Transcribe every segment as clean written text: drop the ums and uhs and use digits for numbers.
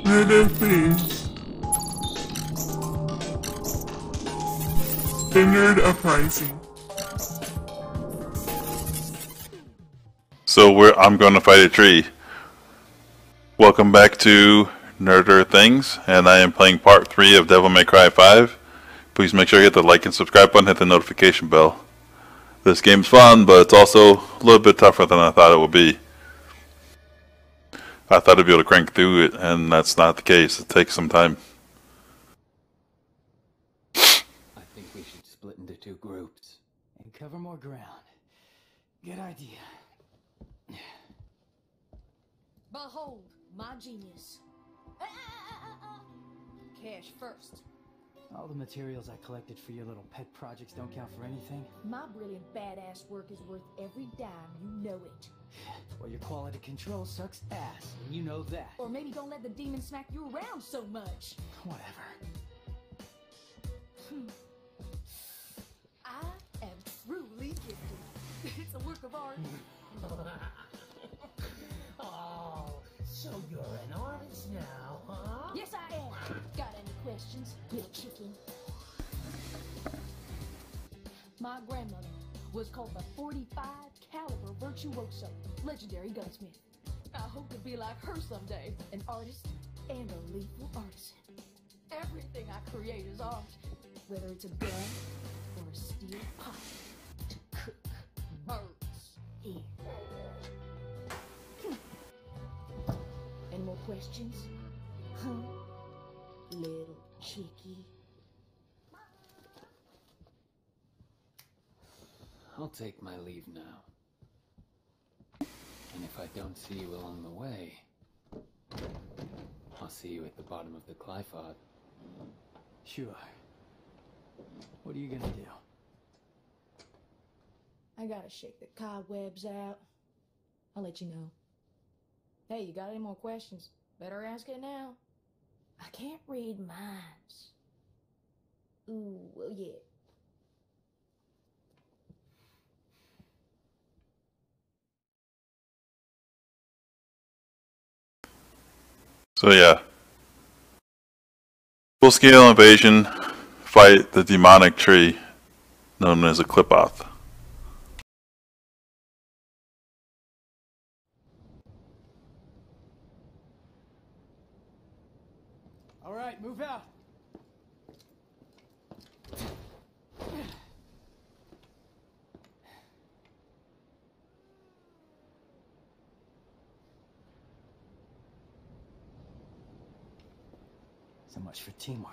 NERDER things. The Nerd Uprising. So I'm going to fight a tree. Welcome back to NERDER Things, and I am playing part 3 of Devil May Cry 5. Please make sure you hit the like and subscribe button, hit the notification bell. This game's fun, but it's also a little bit tougher than I thought it would be. I thought I'd be able to crank through it, and that's not the case. It takes some time. I think we should split into 2 groups and cover more ground. Good idea. Behold, my genius. Cash first. All the materials I collected for your little pet projects don't count for anything? My brilliant badass work is worth every dime, you know it. Well, your quality control sucks ass, and you know that. Or maybe don't let the demon smack you around so much. Whatever. I am truly gifted. It's a work of art. Oh, so you're an artist now, huh? Yes, I am. Got any questions, little chicken? My grandmother was called the 45 caliber virtuoso, legendary gunsmith. I hope to be like her someday, an artist and a lethal artisan. Everything I create is art, whether it's a gun or a steel pot to cook birds here. Any more questions? Huh? Little chickie. I'll take my leave now. And if I don't see you along the way, I'll see you at the bottom of the Glyphod. Sure. What are you gonna do? I gotta shake the cobwebs out. I'll let you know. Hey, you got any more questions? Better ask it now. I can't read minds. Ooh, well, yeah. So yeah. Full scale invasion, fight the demonic tree known as a Clipoth. All right, move out. So much for teamwork.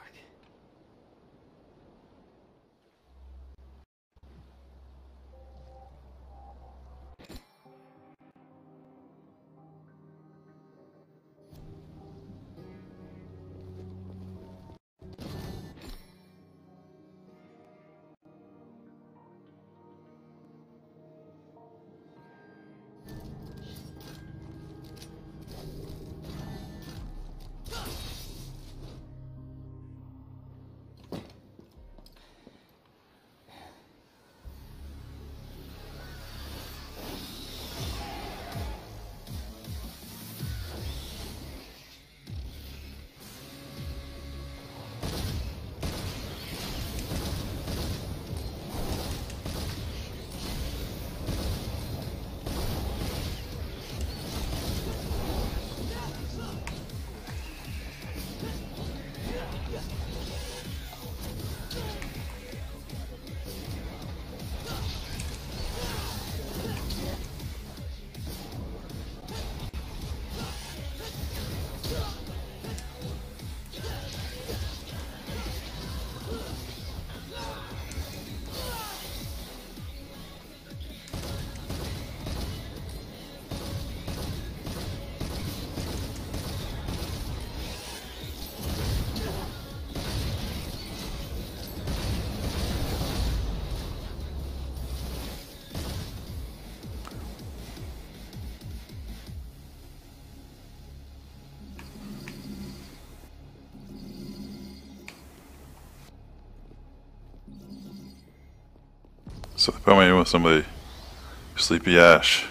So they put me in with somebody. Sleepy Ash.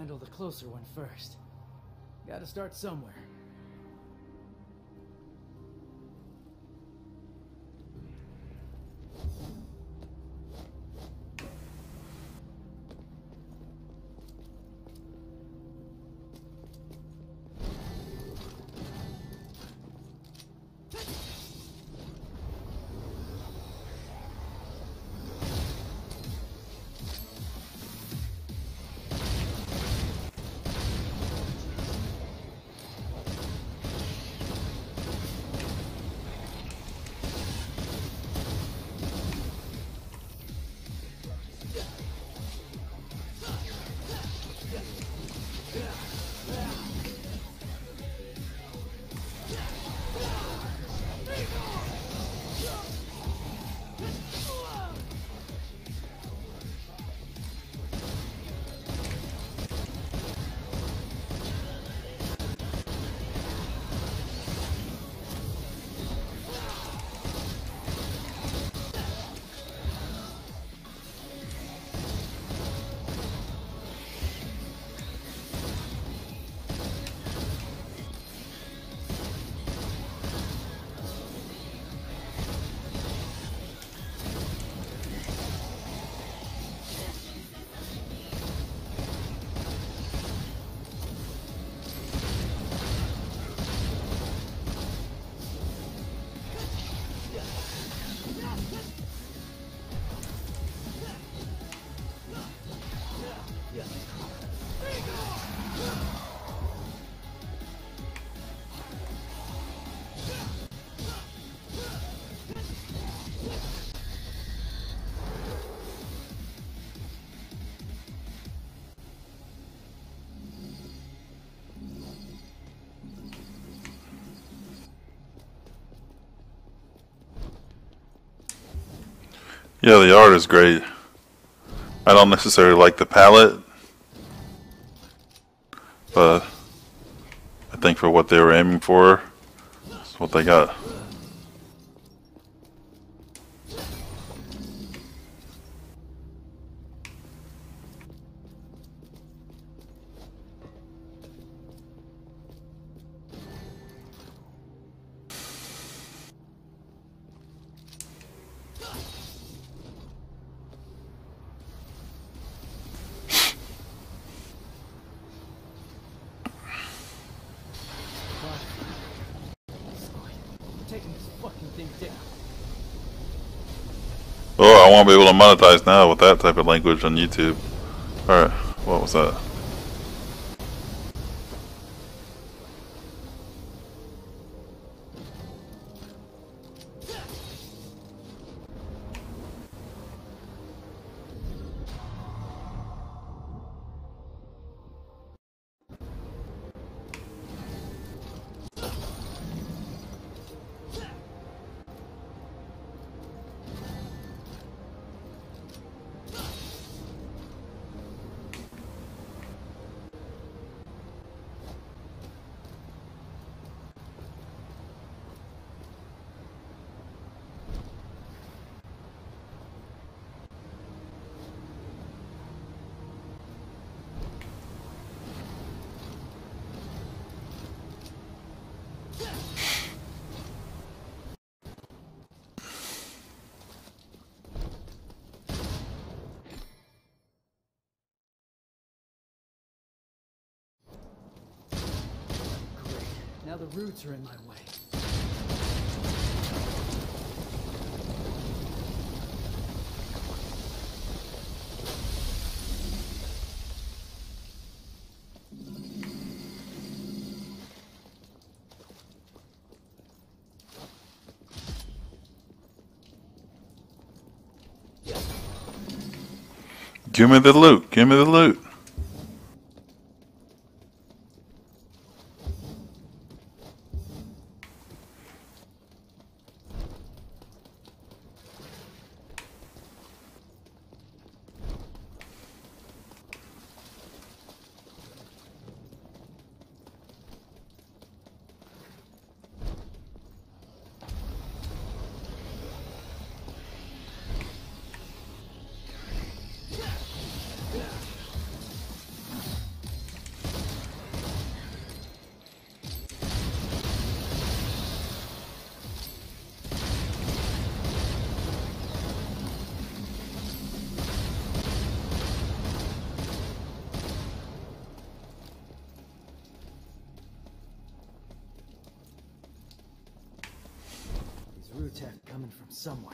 handle the closer one first. Gotta start somewhere. Yeah, the art is great. I don't necessarily like the palette, but I think for what they were aiming for, it's what they got. Taking this fucking thing down. Oh, I won't be able to monetize now with that type of language on YouTube. Alright, what was that? Now the roots are in my way. Give me the loot, give me the loot. brutes have coming from somewhere.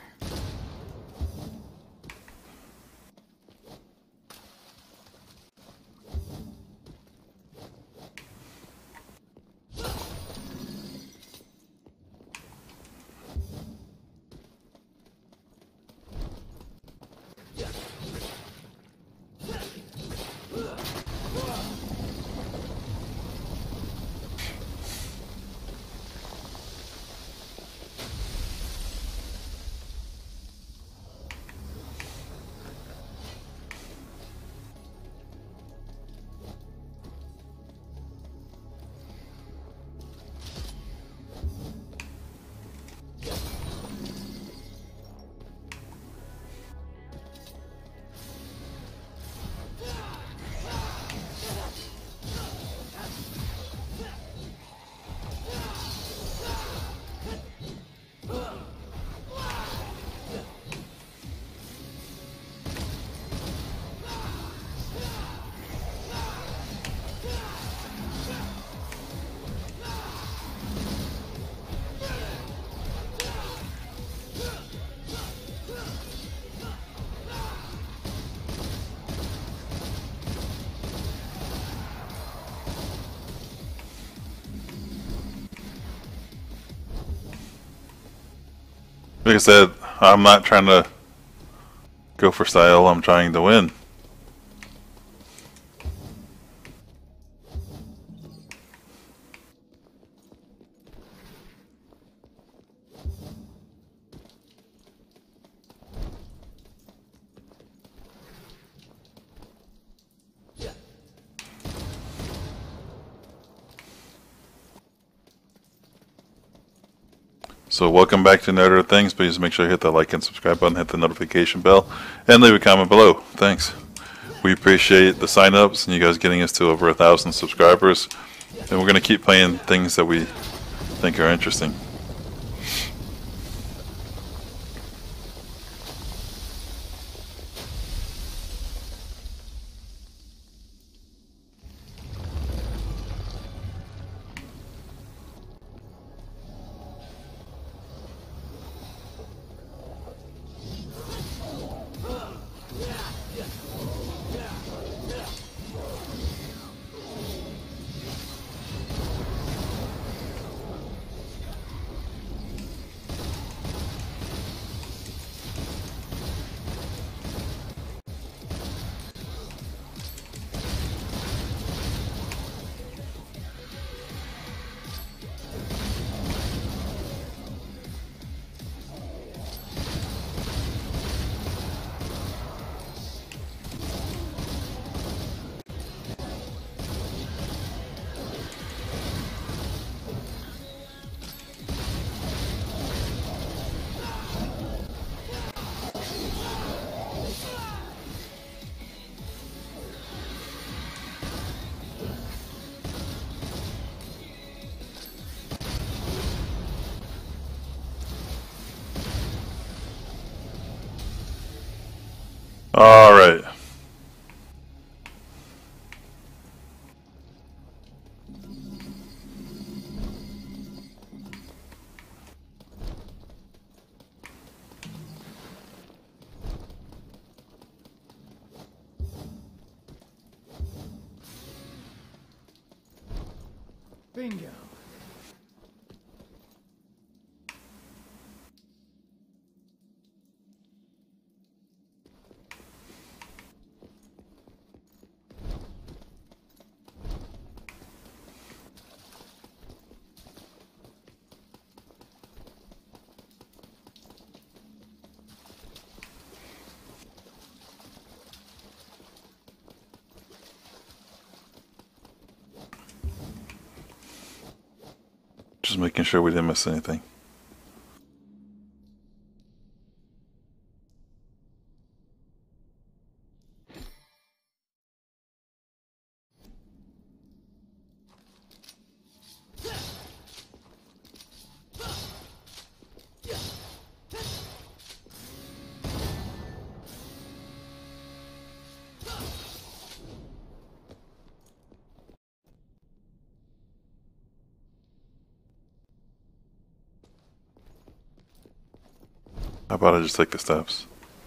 Like I said, I'm not trying to go for style, I'm trying to win. So welcome back to NERDER Things. Please make sure you hit the like and subscribe button, hit the notification bell, and leave a comment below. Thanks. We appreciate the sign-ups and you guys getting us to over 1,000 subscribers. And we're going to keep playing things that we think are interesting. All right. Bingo. Just making sure we didn't miss anything. How about I just take the steps?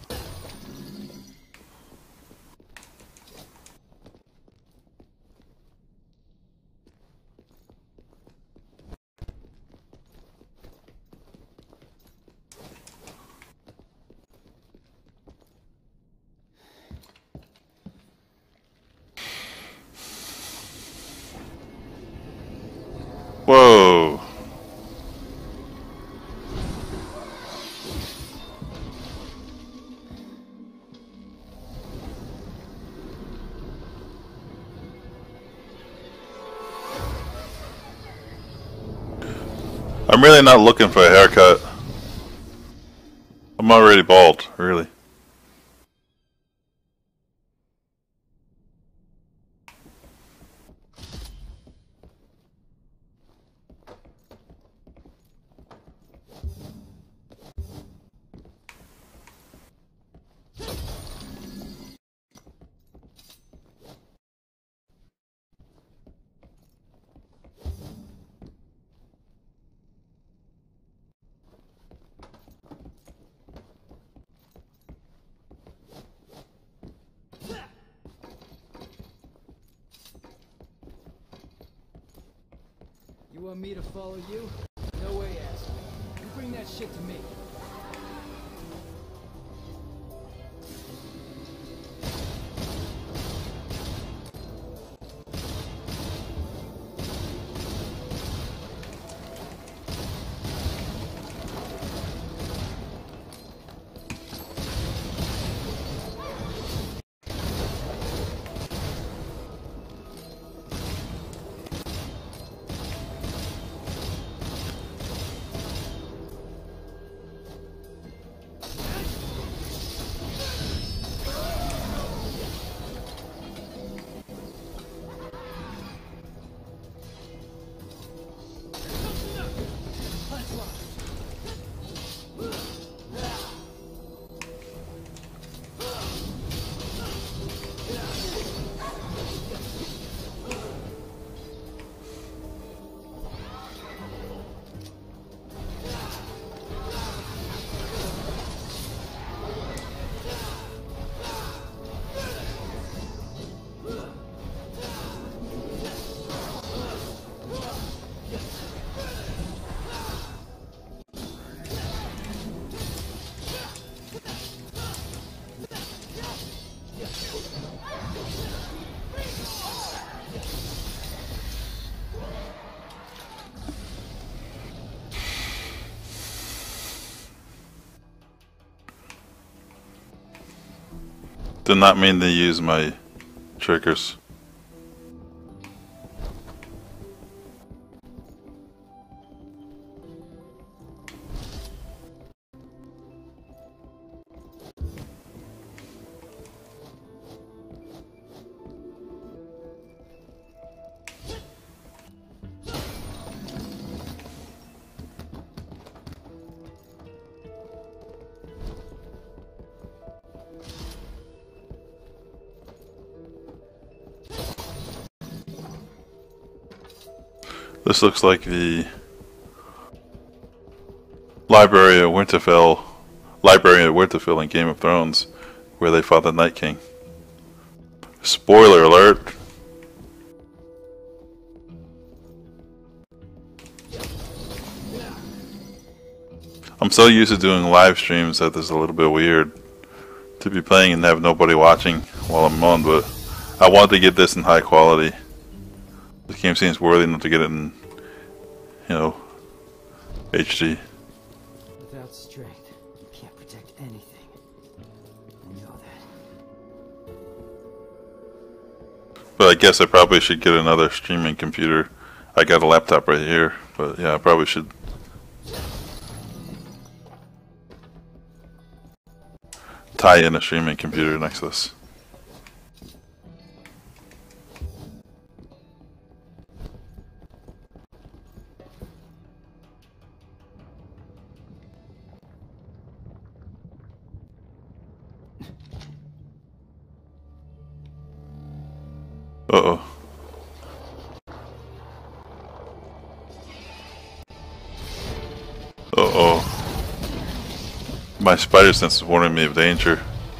Whoa! I'm really not looking for a haircut. I'm already bald, really. You want me to follow you? No way, asshole. You bring that shit to me. Did not mean to use my triggers. This looks like the Library of Winterfell in Game of Thrones, where they fought the Night King. Spoiler alert! I'm so used to doing live streams that this is a little bit weird to be playing and have nobody watching while I'm on, but I wanted to get this in high quality. This game seems worthy enough to get it in, you know, HD. Without strength, you can't protect anything. I know that. But I guess I probably should get another streaming computer. I got a laptop right here, but yeah, I probably should tie in a streaming computer next to this. Uh-oh. Uh-oh. My spider sense is warning me of danger.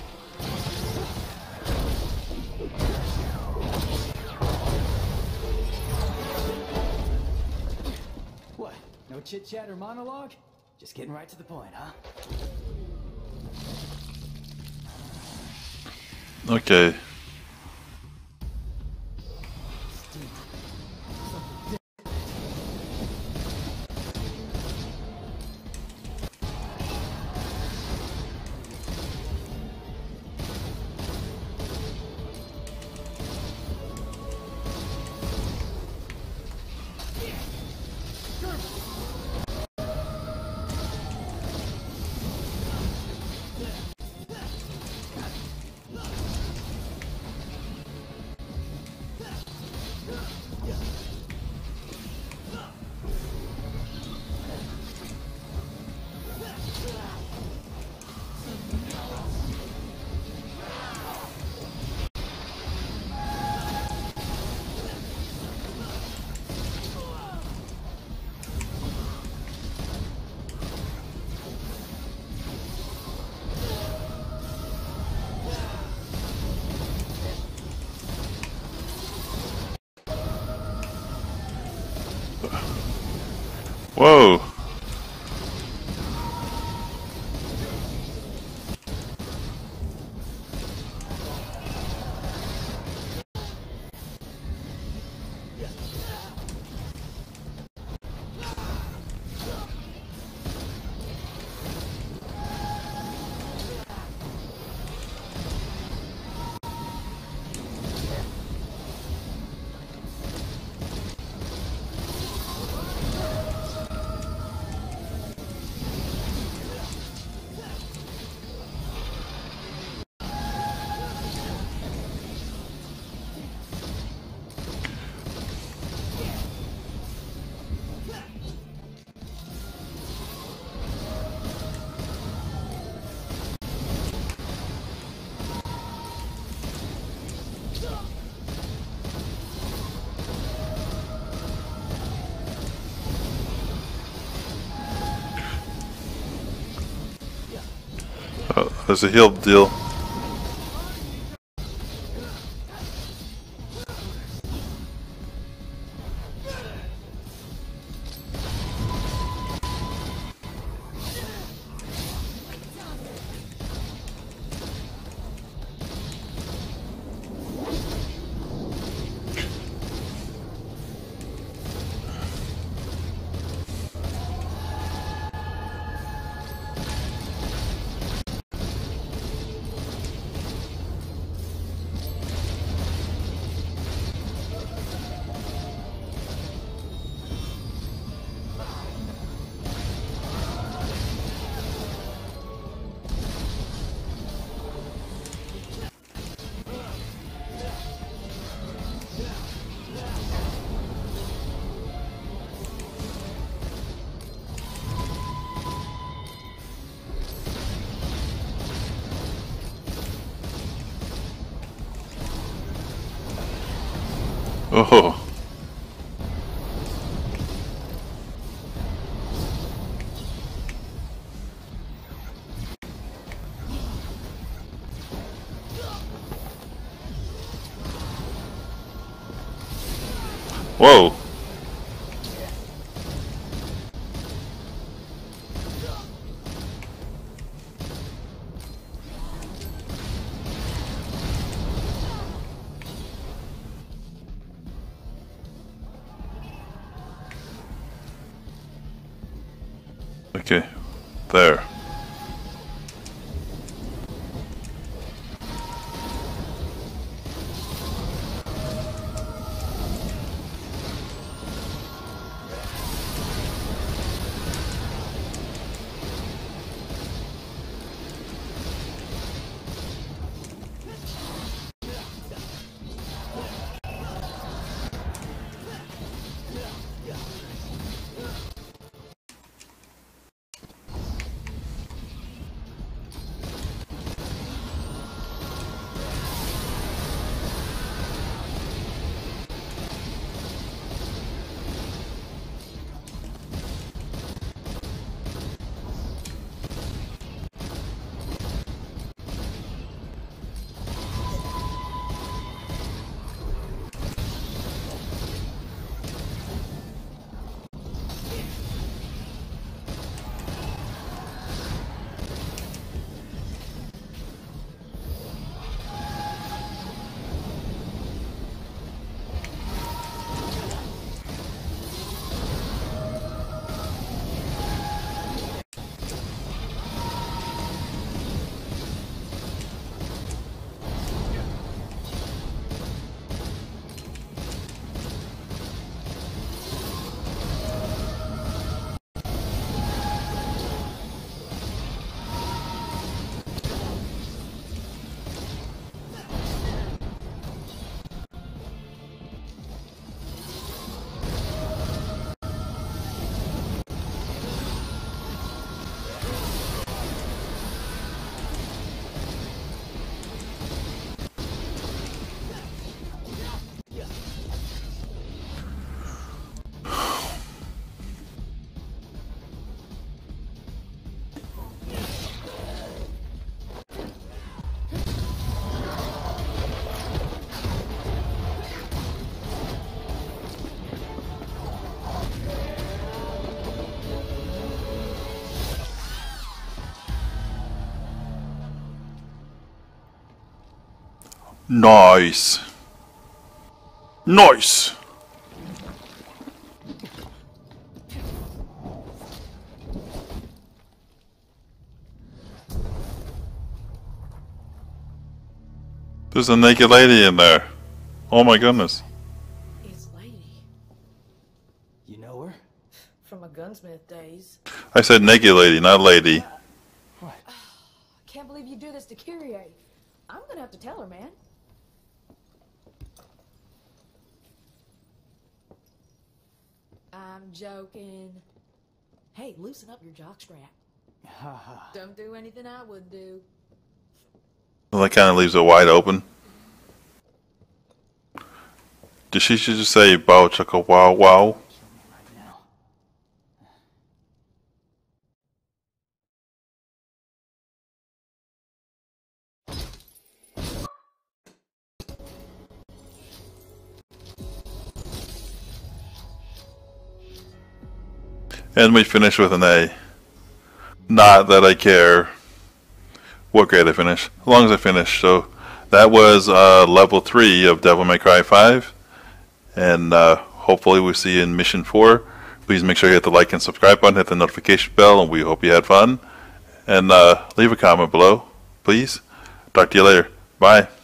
What? No chit chat or monologue? Just getting right to the point, huh? Okay. Whoa. There's a heal deal. Oh. Whoa. Okay, there. Nice. Nice. There's a naked lady in there. Oh my goodness. It's Lady. You know her? From my gunsmith days. I said naked lady, not lady. What? Can't believe you do this to Kyrie. I'm gonna have to tell her, man. I'm joking. Hey, loosen up your jockstrap. Haha. Don't do anything I would do. Well, that kind of leaves it wide open. Did she just say bow chicka wow wow? Right now. And we finish with an A. Not that I care what grade I finish, as long as I finish. So that was level 3 of Devil May Cry 5. And hopefully we see you in mission 4. Please make sure you hit the like and subscribe button, hit the notification bell, and we hope you had fun. And leave a comment below, please. Talk to you later. Bye.